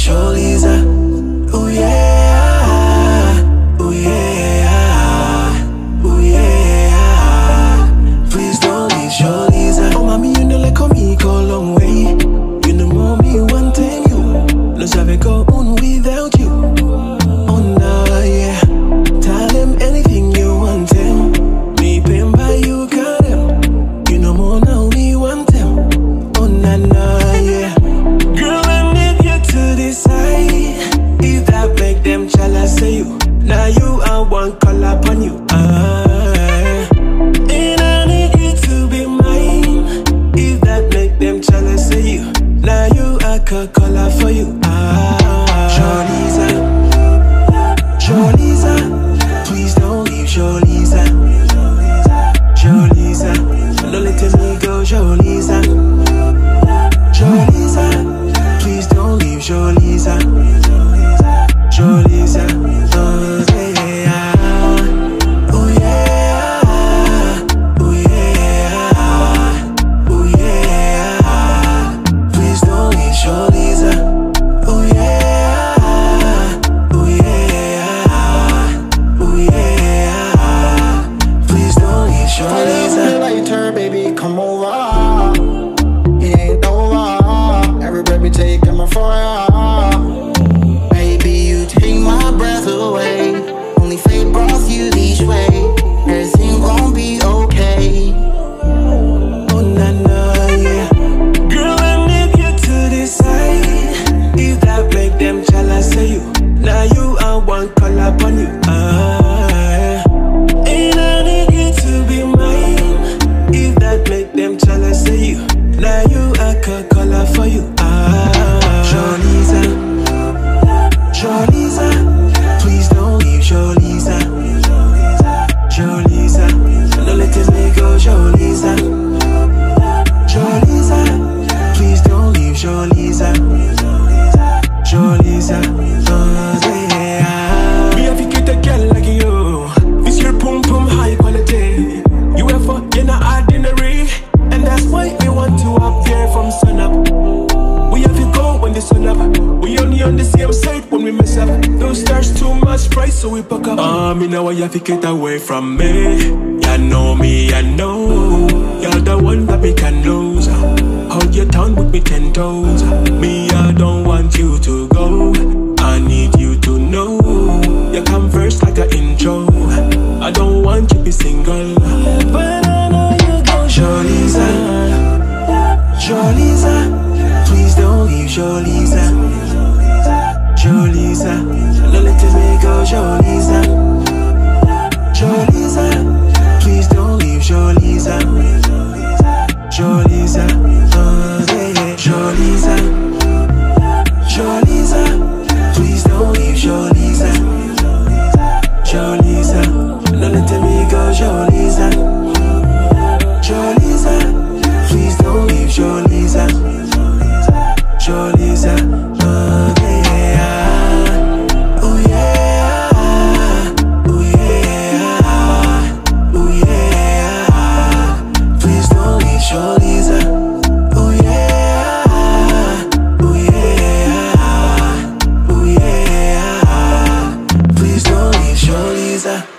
ZORLIZAH. Oh yeah, oh yeah, oh yeah. Please don't leave ZORLIZAH. Oh mommy, you know like me go a long way. You know mommy one time you. No sabe go on without you. Oh no, yeah. Tell him anything you want him. Me paying by you got him. You know more now me want him. Oh na na, yeah. Girl, I need you to decide if that make them jealous of you. Now you are one call upon you. And I need you to be mine. If that make them jealous of you. Now you are Coca-Cola for you. ZORLIZAH, ZORLIZAH. Please don't leave ZORLIZAH. ZORLIZAH, don't let me go ZORLIZAH. ZORLIZAH, please don't leave ZORLIZAH. ZORLIZAH, oh yeah, oh yeah, oh yeah, oh yeah. Please don't leave ZORLIZAH. Oh yeah, oh yeah, oh yeah. Please don't leave ZORLIZAH. Later, baby, come over. It ain't over. Every breath we take, I'm a fire. Baby, you take my breath away. Only fate brought you this way. Everything gon' be okay. Oh na na, yeah. Girl, I need you to decide if that make them jealous of you. Now you are one call upon you. And I need you to be mine. If that make them jealous of you. Now you are Coca-Cola for you. ZORLIZAH, ZORLIZAH. Please don't leave ZORLIZAH. ZORLIZAH, don't let me go ZORLIZAH. ZORLIZAH, please don't leave ZORLIZAH. ZORLIZAH, oh yeah. Me have to get a girl like you. This your pum pum high quality. You ever in a ordinary, and that's why we want to up there from sun up. We have to go when the sun up. We only on the same side when we mess up. Those stars too much price, so we pack up. Me now you have to get away from me. You know me, I know. You're the one that we can lose. Hold your tongue with me 10 toes. Me, I don't want you to go. I need you to know. You come first like an intro. I don't want you to be single, but I know you go ZORLIZAH. ZORLIZAH, please don't leave ZORLIZAH. ZORLIZAH, don't let me go ZORLIZAH. ZORLIZAH, please don't leave ZORLIZAH. ZORLIZAH, oh yeah. ZORLIZAH, ZORLIZAH, please don't leave ZORLIZAH. ZORLIZAH, don't let me go ZORLIZAH. ZORLIZAH, please don't leave ZORLIZAH. ZORLIZAH, oh yeah, oh yeah, oh yeah, oh yeah. Please don't leave ZORLIZAH. Oh yeah, oh yeah, oh yeah. Please don't leave ZORLIZAH.